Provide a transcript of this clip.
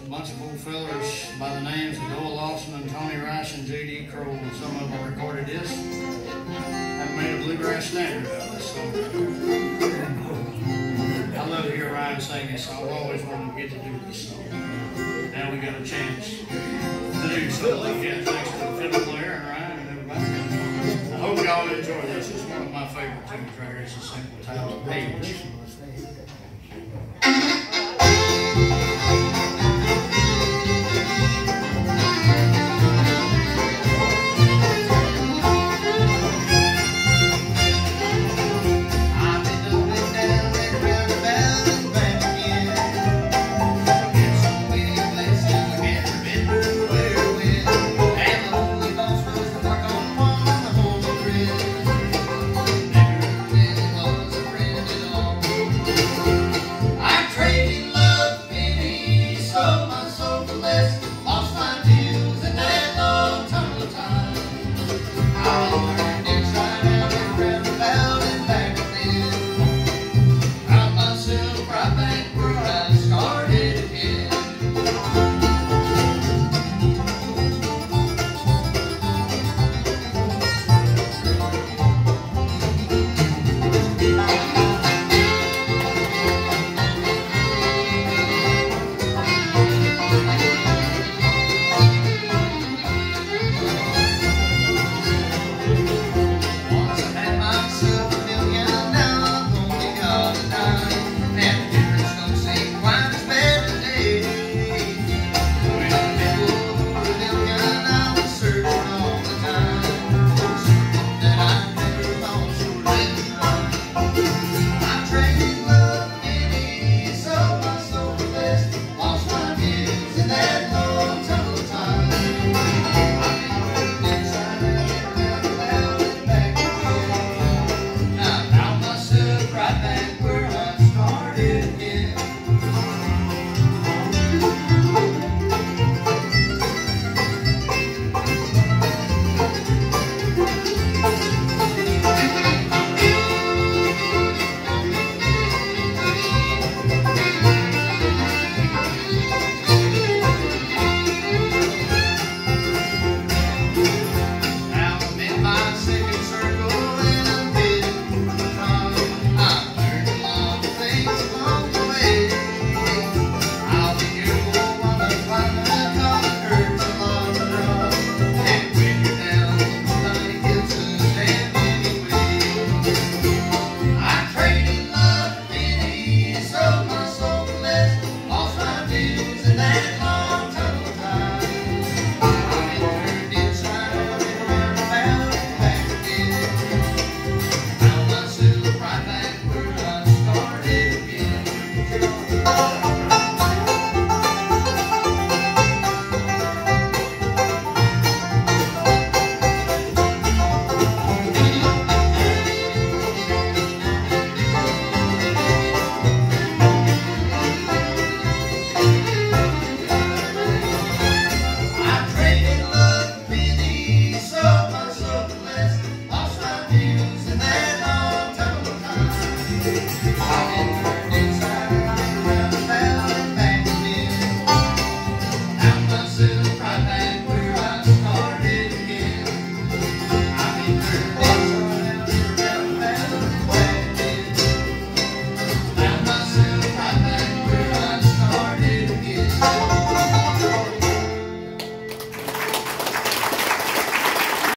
bunch of old fellers by the names of Doyle Lawson and Tony Rice and J.D. Kroll. Some of them recorded this and made a bluegrass standard of it. So I love to hear Ryan sing this song. I've always wanted to get to do this song. Now we got a chance to do so again, thanks to the fiddle player and Ryan and everybody. I hope y'all enjoy this. It's one of my favorite tunes right here. It's a simple title, Page. Right back.